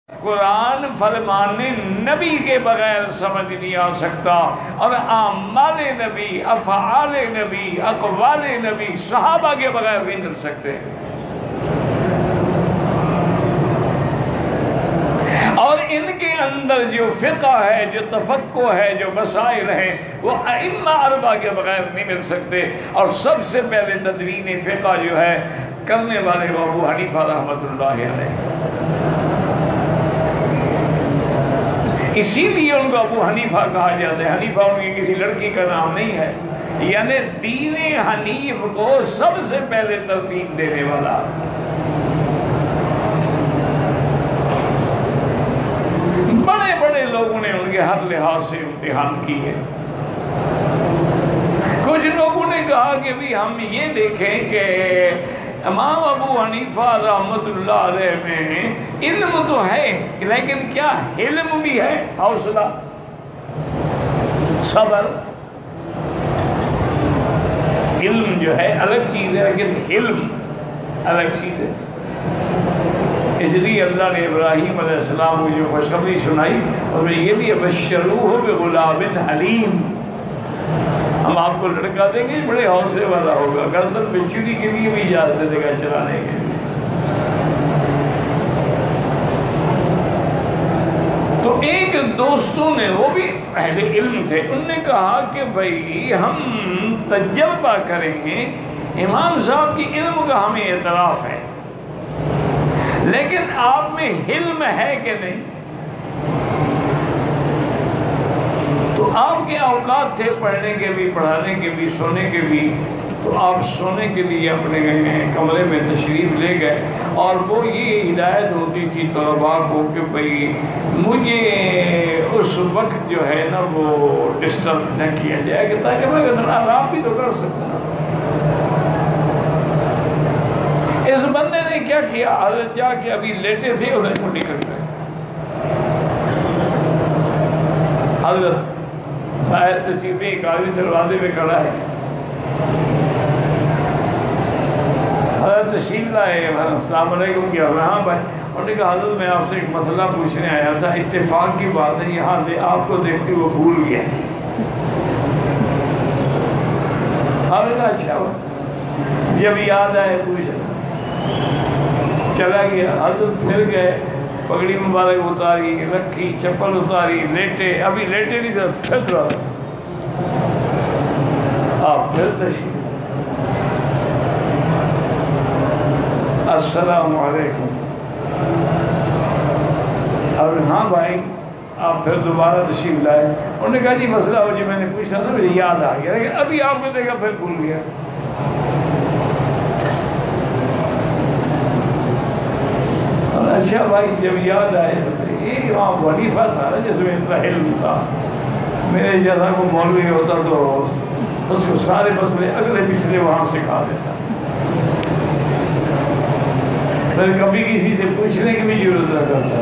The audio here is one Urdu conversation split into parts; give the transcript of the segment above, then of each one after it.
قرآن فرمان نبی کے بغیر سمجھ نہیں آ سکتا، اور اعمال نبی، افعال نبی، اقوال نبی صحابہ کے بغیر بھی نہیں سکتے۔ اور ان کے اندر جو فقہ ہے، جو تفقہ ہے، جو مسائل ہیں، وہ ائمہ اربعہ کے بغیر نہیں مل سکتے۔ اور سب سے پہلے تدوین فقہ جو ہے کرنے والے وہ ابو حنیفہ رحمۃ اللہ علیہ۔ اسی لیے ان کو ابو حنیفہ کہا جاتا ہے۔ حنیفہ ان کی کسی لڑکی کا نام نہیں ہے، یعنی دین حنیف کو سب سے پہلے ترتیب دینے والا۔ بڑے بڑے لوگوں نے ان کے ہر لحاظ سے امتحان کیے۔ کچھ لوگوں نے کہا کہ بھی ہم یہ دیکھیں کہ امام ابو حنیفہ رحمۃ اللہ علیہ میں علم تو ہے، لیکن کیا علم بھی ہے، حوصلہ، صبر۔ علم جو ہے الگ چیز ہے، لیکن علم الگ چیز ہے۔ اس لیے اللہ نے ابراہیم علیہ السلام کو جو خوشخبری سنائی اور میں یہ بھی بشروہ بغلام حلیم، ہم آپ کو لڑکا دیں گے بڑے حوصلے والا ہوگا، گردن پہ چڑی کے لیے بھی اجازت دے گا چلانے کے لیے۔ تو ایک دوستوں نے، وہ بھی اہل علم تھے، انہوں نے کہا کہ بھائی ہم تجربہ کریں گے، امام صاحب کی علم کا ہمیں اعتراف ہے، لیکن آپ میں علم ہے کہ نہیں؟ تو آپ کے اوقات تھے پڑھنے کے بھی، پڑھانے کے بھی، سونے کے بھی، تو آپ سونے کے لیے اپنے کمرے میں تشریف لے گئے، اور وہ یہ ہدایت ہوتی تھی طلباء کو کہ بھائی مجھے اس وقت جو ہے نا وہ ڈسٹرب نہ کیا جائے، کہ تاکہ میں تھوڑا آرام بھی تو کر سکوں۔ اس بندے نے کیا کیا، حضرت جا کے ابھی لیٹے تھے، انہیں کو نکل گئے۔ حضرت تشریف ایک آدمی دروازے میں کھڑا ہے، حضرت تشریف لائے، السلام علیکم کیا، ہاں بھائی۔ انہوں نے کہا حضرت میں آپ سے ایک مسئلہ پوچھنے آیا تھا، اتفاق کی بات ہے یہاں آپ کو دیکھتے وہ بھول گیا۔ حضرت اچھا جب یاد آئے پوچھنا، چلا گیا۔ حضرت پھر گئے، پگڑی مبارک اتاری، رکھی، چپل اتاری، لیٹے، ابھی لیٹے نہیں تھا، پھر رہا آپ پھر تشریف، السلام علیکم۔ اب ہاں بھائی، آپ پھر دوبارہ تشریف لائے۔ انہوں نے کہا جی مسئلہ ہو جو میں نے پوچھا تھا مجھے یاد آ گیا، لیکن ابھی آپ کو دیکھا پھر بھول گیا۔ اچھا بھائی جب یاد آئے تو یہ امام حنیفہ تھا نا جس میں اتنا علم تھا، میرے جیسا کو مولوی ہوتا تو اس کو سارے مسئلے اگلے پچھلے وہاں سکھا دیتا، پھر کبھی کسی سے پوچھنے کی بھی ضرورت نہ کرتا۔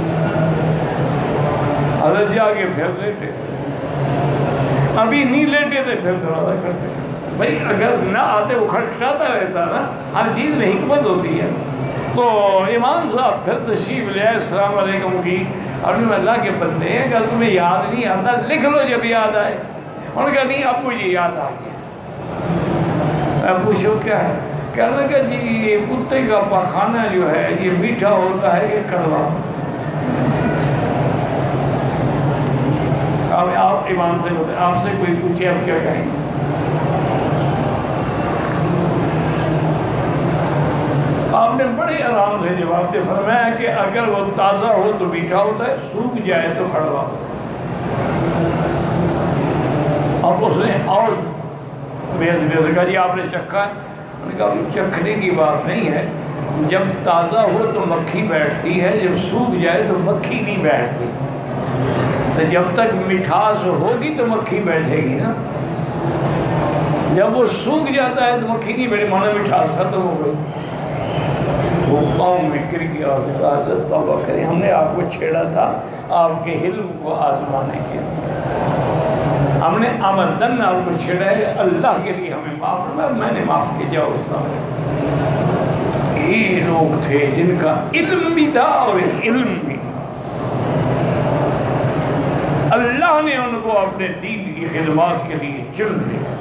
حضرت جا کے پھر لیٹے، ابھی نہیں لیٹے تھے پھر دروازہ کرتے۔ بھائی اگر نہ آتے وہ کھٹکھٹاتا رہتا نا، ہر چیز میں حکمت ہوتی ہے۔ تو امام صاحب پھر تشریف لے آئے، السلام علیکم کی، اور اللہ کے بندے ہیں، اگر تمہیں یاد نہیں آتا لکھ لو جب یاد آئے۔ انہوں نے کہا نہیں اب مجھے یاد آ گیا۔ میں پوچھو کیا ہے؟ کہنے لگا جی یہ کتے کا پاخانہ جو ہے یہ میٹھا ہوتا ہے یہ کڑوا۔ اب آپ امام سے بتائیں، آپ سے کوئی پوچھے اب کیا کہیں گے؟ آپ نے بڑے آرام سے جواب دے فرمایا کہ اگر وہ تازہ ہو تو میٹھا ہوتا ہے، سوکھ جائے تو کڑوا۔ اب اس نے اور کہا جی آپ نے چکھا ہے؟ انہوں نے کہا چکھنے کی بات نہیں ہے، جب تازہ ہو تو مکھی بیٹھتی ہے، جب سوکھ جائے تو مکھی نہیں بیٹھتی، تو جب تک مٹھاس ہوگی تو مکھی بیٹھے گی نا، جب وہ سوکھ جاتا ہے تو مکھی نہیں بیٹھے، مانا مٹھاس ختم ہو گئی۔ وہ قوم میں گر گیا اور کہا حضرت توبہ کریں، ہم نے آپ کو چھیڑا تھا آپ کے علم کو آزمانے کے لیے، ہم نے آمدن آپ کو چھیڑا ہے، اللہ کے لیے ہمیں معاف کرنا، میں نے معاف کیا، جاؤ اسلام علیکم۔ یہ لوگ تھے جن کا علم بھی تھا اور علم بھی تھا۔ اپنے دین کی خدمات کے لیے چن لیا.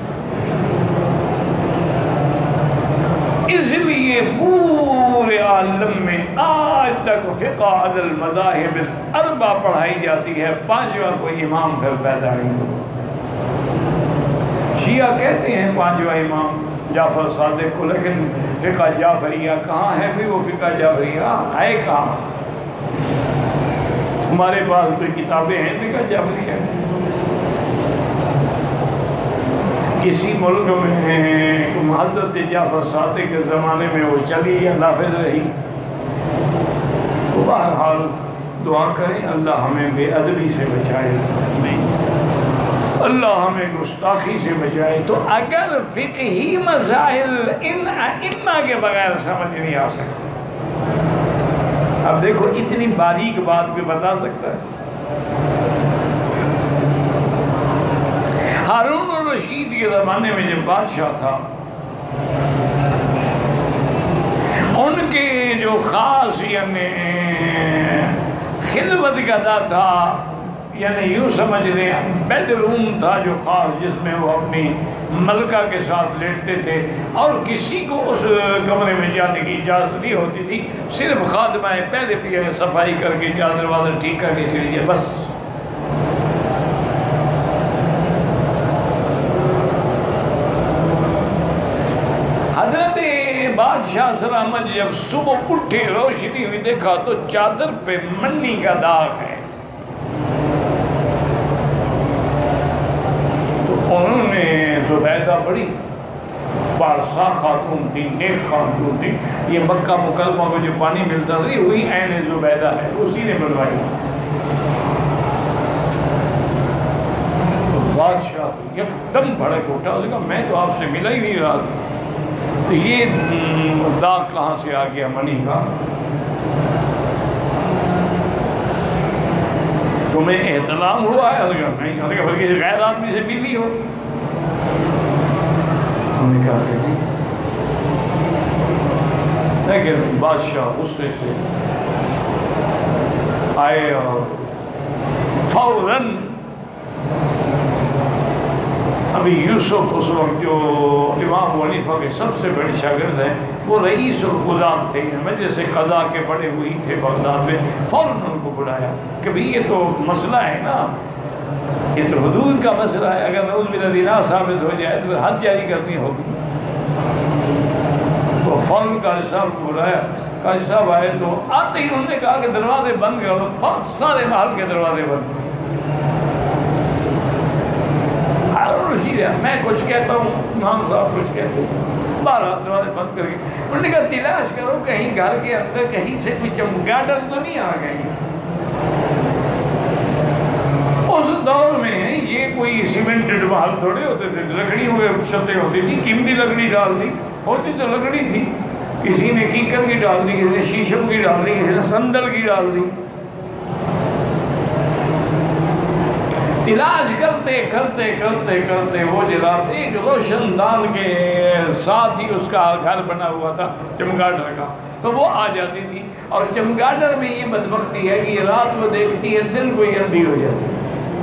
اس لیے پورے عالم میں آج تک فقہ علی المذاہب الاربع پڑھائی جاتی ہے، پانچواں کوئی امام پھر پیدا نہیں ہوا. شیعہ کہتے ہیں پانچواں امام جعفر صادق کو، لیکن فقہ جعفریہ کہاں ہے بھی؟ وہ فقہ جعفریہ ہے کہاں؟ ہمارے پاس کوئی کتابیں ہیں فقہ جعفریہ؟ کسی ملک میں حضرت جعفر صادق کے زمانے میں وہ چلی یا نافذ رہی؟ تو بہرحال دعا کریں اللہ ہمیں بے ادبی سے بچائے، اللہ ہمیں گستاخی سے بچائے. تو اگر فقہی مسائل ان ائمہ کے بغیر سمجھ نہیں آ سکتے، اب دیکھو اتنی باریک بات بھی بتا سکتا ہے. ہارون الرشید کے زمانے میں جب بادشاہ تھا، ان کے جو خاص یعنی خلوت گدا تھا، یعنی یوں سمجھ لیں بیڈ روم تھا جو خاص، جس میں وہ اپنی ملکہ کے ساتھ لیٹتے تھے، اور کسی کو اس کمرے میں جانے کی اجازت نہیں ہوتی تھی، صرف خادمہ پہلے پیے صفائی کر کے چادر وادر ٹھیک کر کے چلی جائے بس. حضرت بادشاہ سلامت جب صبح اٹھے روشنی ہوئی دیکھا تو چادر پہ منی کا داغ ہے. انہوں نے زبیدہ بڑی بارسا خاتون تھی، نیک خاتون تھی، یہ مکہ مکرمہ کو جو پانی ملتا تھا وہی عین زبیدہ ہے، اسی نے بنوائی تھی. تو بادشاہ ایک دم بھڑک اٹھا، اس نے کہا میں تو آپ سے ملا ہی نہیں رہا تھا، تو یہ داغ کہاں سے آ گیا منی کا؟ تمہیں احتلام ہوا ہے؟ نہیں. بلکہ غیر آدمی سے ملی ہو؟ ہم نے کہا کہ نہیں. لیکن بادشاہ غصے سے آئے اور فوراً ابھی یوسف اس وقت جو امام حنیفہ کے سب سے بڑے شاگرد ہیں، وہ رئیس القضات تھے، مجلس قضا کے بڑے ہوئی تھے بغداد میں، فوراً ان کو بلایا کہ بھئی یہ تو مسئلہ ہے نا، یہ تو حدود کا مسئلہ ہے، اگر نعوذ باللہ زنا ثابت ہو جائے تو پھر حد جاری کرنی ہوگی. تو فوراً قاضی صاحب کو بلایا. قاضی صاحب آئے تو آتے ہی انہوں نے کہا کہ دروازے بند کرو. سارے محل کے دروازے بند. میں کچھ کہتا ہوں، امام صاحب کچھ کہتے ہیں، 12 دروازے بند کر کے انہوں نے کہا تلاش کرو کہیں گھر کے اندر کہیں سے کوئی چمگادڑ تو نہیں آ گئی. اس دور میں یہ کوئی سیمنٹڈ محل تھوڑے ہوتے تھے، لکڑیوں کے چھتیں ہوتی تھی، قیمتی لکڑی ڈال دی ہوتی تو لکڑی تھی، کسی نے کیکر کی ڈال دی، کسی نے شیشم کی ڈال دی، کسی نے سندل کی ڈال دی. تلاش کرتے کرتے کرتے کرتے وہ جناب ایک روشن دان کے ساتھ ہی اس کا گھر بنا ہوا تھا چمگاڈر کا، تو وہ آ جاتی تھی. اور چمگاڈر میں یہ بدبختی ہے کہ یہ رات وہ دیکھتی ہے، دن کو یہ اندھی ہو جاتی ہے.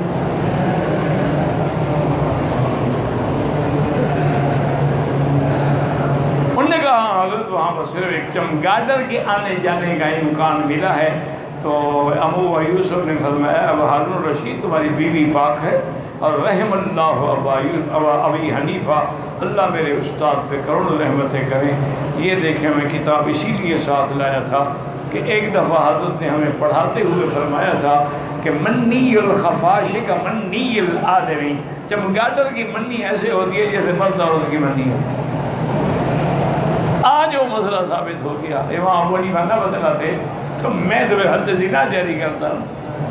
انہوں نے کہا حضرت وہاں پر صرف ایک چمگاڈر کے آنے جانے کا امکان ملا ہے. تو ابو یوسف نے فرمایا اب ہارون الرشید تمہاری بیوی پاک ہے، اور رحم اللہ ابی حنیفہ، اللہ میرے استاد پہ کروڑ رحمتیں کریں. یہ دیکھیں میں کتاب اسی لیے ساتھ لایا تھا کہ ایک دفعہ حضرت نے ہمیں پڑھاتے ہوئے فرمایا تھا کہ منی الخفاش کا منی الآدمی، چمگاڈر کی منی ایسے ہوتی ہے جیسے مرد عورت کی منی ہوتی ہے. آج وہ مسئلہ ثابت ہو گیا. امام ابو حنیفہ نہ بتلاتے تو میں تمہیں حد زنا جاری کرتا ہوں.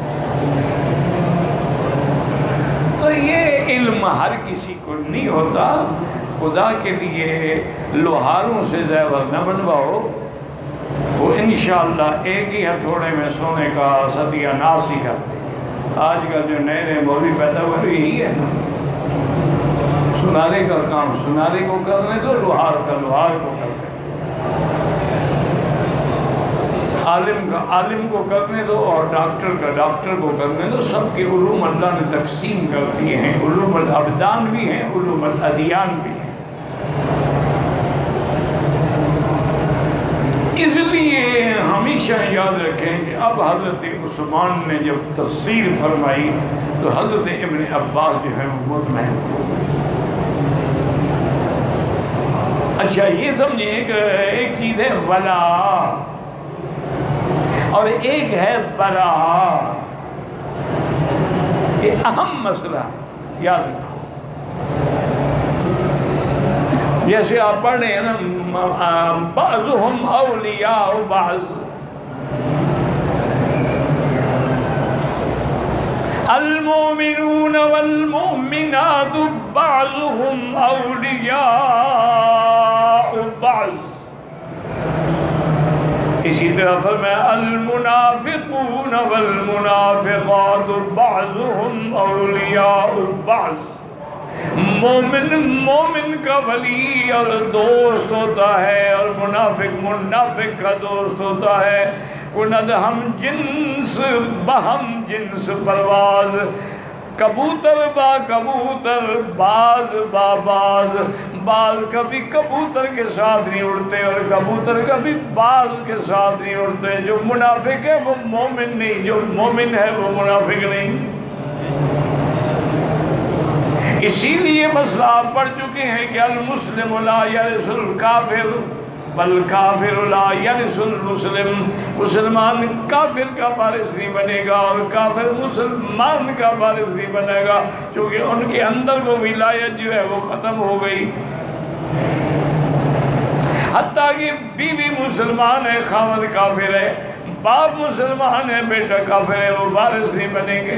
تو یہ علم ہر کسی کو نہیں ہوتا. خدا کے لیے لوہاروں سے زیور نہ بنواؤ. وہ انشاءاللہ ایک ہی ہتھوڑے میں سونے کا ستیہ ناس ہی کرتے. آج کل جو نئے نئے مولوی پیدا ہوئے یہی ہے نا، سنارے کا کام سنارے کو کرنے دو، لوہار کا لوہار کو کرنے. عالم کو کرنے دو اور ڈاکٹر کو کرنے دو. سب کے علوم اللہ نے تقسیم کر دیے ہیں. علوم الابدان بھی ہیں, علوم الادیان بھی ہیں. اس لیے ہمیشہ یاد رکھیں کہ اب حضرت عثمان نے جب تفسیر فرمائی تو حضرت ابن عباس جو ہے وہ مطمئن. اچھا یہ سمجھیں کہ ایک چیز ہے ولا اور ایک ہے برا. یہ اہم مسئلہ یاد رکھو. جیسے آپ پڑھ رہے ہیں نا بعضهم اولیاء بعض, المؤمنون والمؤمنات بعضهم اولیاء بعض. اسی طرح فرمایا المنافقون والمنافقات بعضهم اولیاء بعض. مومن کا ولی اور دوست ہوتا ہے اور منافق کا دوست ہوتا ہے. کند ہم جنس بہم جنس پرواز, کبوتر با کبوتر باز با باز. باز کبھی کبوتر کے ساتھ نہیں اڑتے اور کبوتر کبھی باز کے ساتھ نہیں اڑتے. جو منافق ہے وہ مومن نہیں, جو مومن ہے وہ منافق نہیں. اسی لیے مسئلہ آپ پڑھ چکے ہیں کہ المسلم لا یرث الکافر والکافر لا یرث المسلم. مسلمان کافر کا وارث نہیں بنے گا اور کافر مسلمان کا وارث نہیں بنے گا, چونکہ ان کے اندر وہ ولایت جو ہے وہ ختم ہو گئی. حتیٰ کہ بیوی مسلمان ہے, خاوند کافر ہے, باپ مسلمان ہے, بیٹا کافر ہے, وہ وارث نہیں بنیں گے.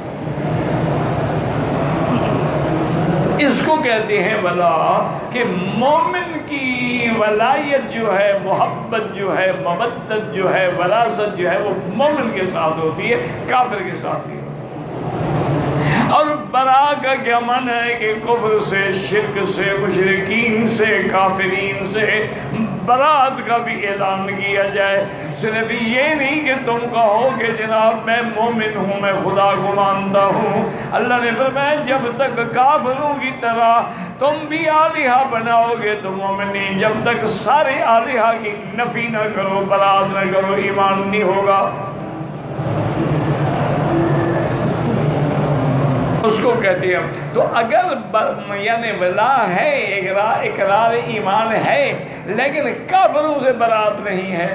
اس کو کہتے ہیں ولا, کہ مومن کی ولایت جو ہے, محبت جو ہے, مودت جو ہے, وراثت جو ہے وہ مومن کے ساتھ ہوتی ہے, کافر کے ساتھ نہیں. اور برا کا کیا معنی ہے کہ کفر سے, شرک سے, مشرکین سے, کافرین سے برات کا بھی اعلان کیا جائے. صرف یہ نہیں کہ تم کہو کہ جناب میں مومن ہوں, میں خدا کو مانتا ہوں. اللہ نے فرمایا جب تک کافروں کی طرح تم بھی آلہہ بناؤ گے تو مومن نہیں. جب تک سارے آلہہ کی نفی نہ کرو, برات نہ کرو, ایمان نہیں ہوگا. اس کو کہتے ہیں. تو اگر یعنی ولا ہے, اقرار ایمان ہے, لیکن کافروں سے برات نہیں ہے.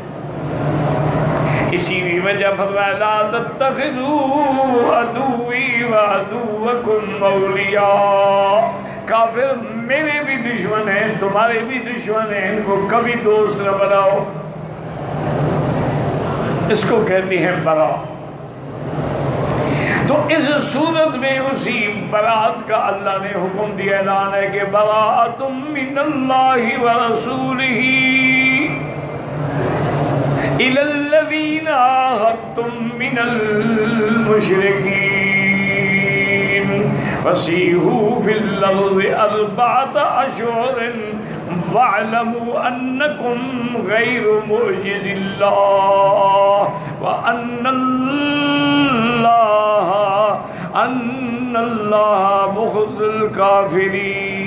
اسی بھی وجہ فرمایا لا تتخذوا عدوی وعدوکم اولیاء. کافر میرے بھی دشمن ہیں, تمہارے بھی دشمن ہیں, ان کو کبھی دوست نہ بناؤ. اس کو کہتے ہیں برا. تو اس صورت میں اسی برات کا اللہ نے حکم دیا, اعلان ہے کہ براءۃ من اللہ ورسولہ الی الذین عاہدتم من المشرکین فسیحوا فی الارض اربعۃ اشہر واعلموا انکم غیر معجز اللہ وان اللہ مخزی الکافرین.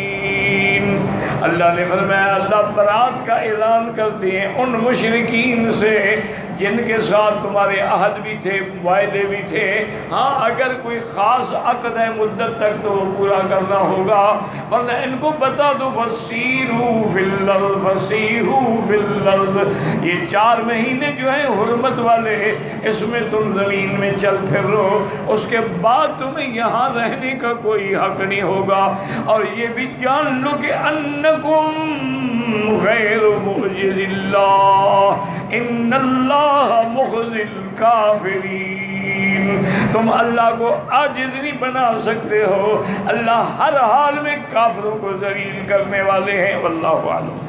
اللہ نے فرمایا اللہ برات کا اعلان کرتے ہیں ان مشرکین سے جن کے ساتھ تمہارے عہد بھی تھے, وعدے بھی تھے. ہاں اگر کوئی خاص عقد ہے مدت تک تو وہ پورا کرنا ہوگا, ورنہ ان کو بتا دو فسیروا فی الارض, فسیروا فی الارض. یہ 4 مہینے جو ہیں حرمت والے, اس میں تم زمین میں چل پھر رہو, اس کے بعد تمہیں یہاں رہنے کا کوئی حق نہیں ہوگا. اور یہ بھی جان لو کہ انکم غیر معجز اللہ ان اللہ مخزی الکافرین. تم اللہ کو عاجز نہیں بنا سکتے ہو, اللہ ہر حال میں کافروں کو ذلیل کرنے والے ہیں. واللہ اعلم.